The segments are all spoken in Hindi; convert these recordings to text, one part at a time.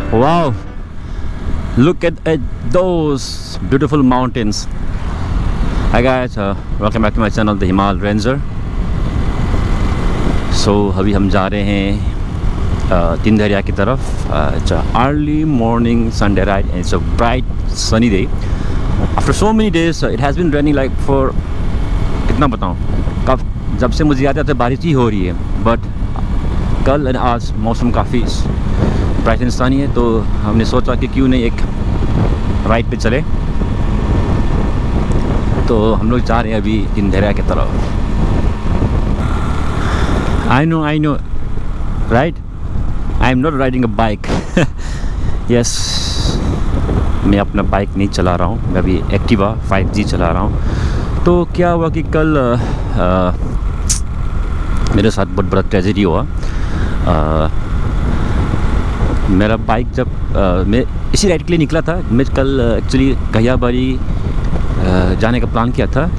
Wow, look at those beautiful mountains. Hi guys, welcome back to my channel, The Himal Ranger. So अभी हम जा रहे हैं तीन दरिया की तरफ. It's a early morning Sunday ride and it's a bright sunny day. After so many days, it has been raining like for कितना बताऊँ, कब जब से मुझे याद आता है बारिश ही हो रही है. बट कल और आज मौसम काफ़ी ब्राइट एंड सनी है, तो हमने सोचा कि क्यों नहीं एक राइड पे चले. तो हम लोग जा रहे हैं अभी तीन दरिया की तरफ. I know, right? I am not riding a bike. Yes, मैं अपना बाइक नहीं चला रहा हूँ, मैं अभी एक्टिवा 5G चला रहा हूँ. तो क्या हुआ कि कल मेरे साथ बहुत बड़ा ट्रेजेडी हुआ. मेरा बाइक जब मैं इसी राइड के लिए निकला था. मैं कल एक्चुअली गहियाबारी जाने का प्लान किया था.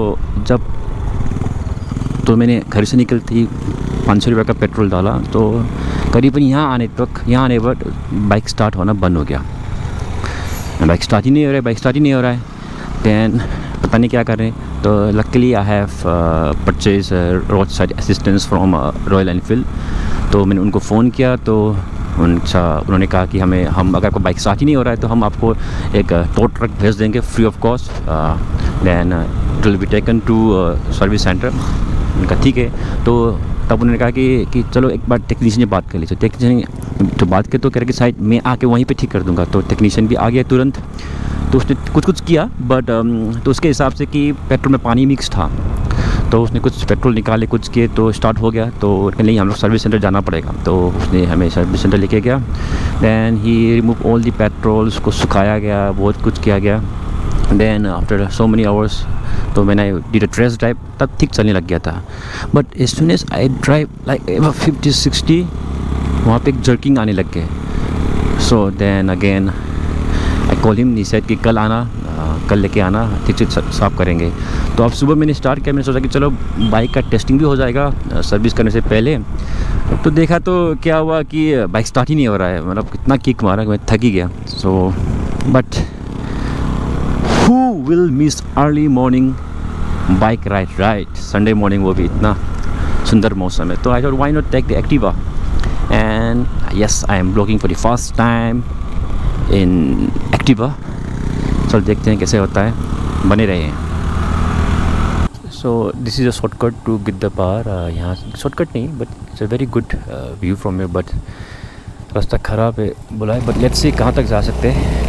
तो मैंने घर से निकलती 500 रुपये का पेट्रोल डाला. तो करीबन यहाँ आने पर बाइक स्टार्ट होना बंद हो गया. बाइक स्टार्ट ही नहीं हो रहा है. दैन पता नहीं क्या कर रहे हैं. तो luckily I have purchase road side assistance from Royal Enfield. तो मैंने उनको फ़ोन किया. तो उन्होंने कहा कि हम अगर आपको बाइक स्टार्ट ही नहीं हो रहा है तो हम आपको एक टो ट्रक भेज देंगे free of cost. Then it will be taken to service centre. उनका ठीक है. तो तब उन्होंने कहा कि चलो एक बार टेक्नीशियन से बात कर लीजिए. टेक्नीशियन तो बात कर तो कह रहे कि शायद मैं आके वहीं पे ठीक कर दूंगा. तो टेक्नीशियन भी आ गया तुरंत. तो उसने कुछ किया, बट तो उसके हिसाब से कि पेट्रोल में पानी मिक्स था. तो उसने कुछ पेट्रोल निकाले, कुछ किए, तो स्टार्ट हो गया. तो नहीं, हम लोग सर्विस सेंटर जाना पड़ेगा. तो उसने हमें सर्विस सेंटर लेके गया. Then he remove all the petrol. उसको सुखाया गया, बहुत कुछ किया गया. Then after so many hours तो मैंने डिड अ टेस्ट ड्राइव. तब ठीक चलने लग गया था. But as soon as I drive like 50-60 वहाँ पे एक जर्किंग आने लग गए. So then again I call him. He said कि कल आना, कल लेके आना, ठीक से साफ़ करेंगे. तो अब सुबह मैंने स्टार्ट किया. मैंने सोचा कि चलो बाइक का टेस्टिंग भी हो जाएगा सर्विस करने से पहले. तो देखा तो क्या हुआ कि बाइक स्टार्ट ही नहीं हो रहा है. मतलब कितना किक मारा कि मैं थक ही गया. So but who will miss early morning bike ride, right? Sunday morning, वो भी इतना सुंदर मौसम है. तो I thought why not take the Activa. And yes, I am vlogging for the first time in Activa. चलो देखते हैं कैसे होता है, बने रहे हैं. So this is a shortcut to Giddapar. यहाँ शॉर्टकट नहीं, but it's a very good view from here. But रास्ता ख़राब है बोला है. But let's see कहाँ तक जा सकते हैं.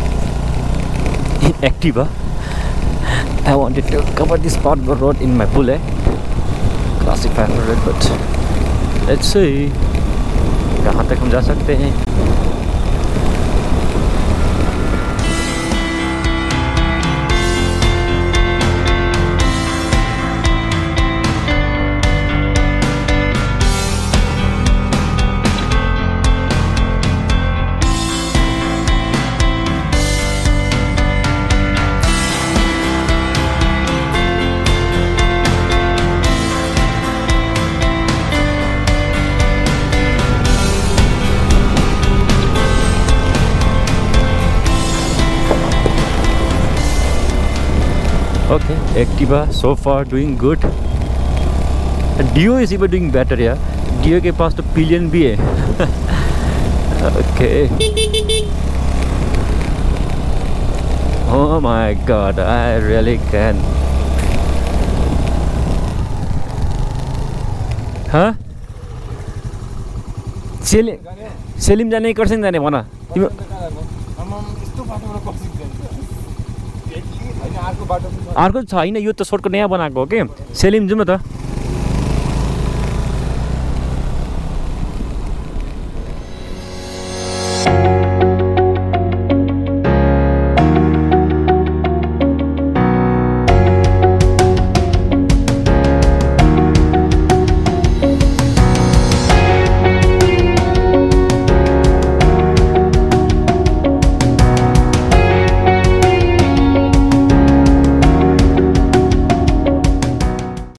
Activa. I wanted to cover this part of the road in my Bullet Classic 500, but let's see कहाँ तक हम जा सकते हैं. Okay, Activa so far doing good. Dio is even doing better. Yeah, Dio के पास तो पिलियन भी है. Okay. Oh my God, I really can. हाँ? सेलिम जाने कर्सियङ जाने भन. अर्को छ होइन, यो त सर्टकट नयाँ बनाएको हो कि. सेलिम जाउँ न त.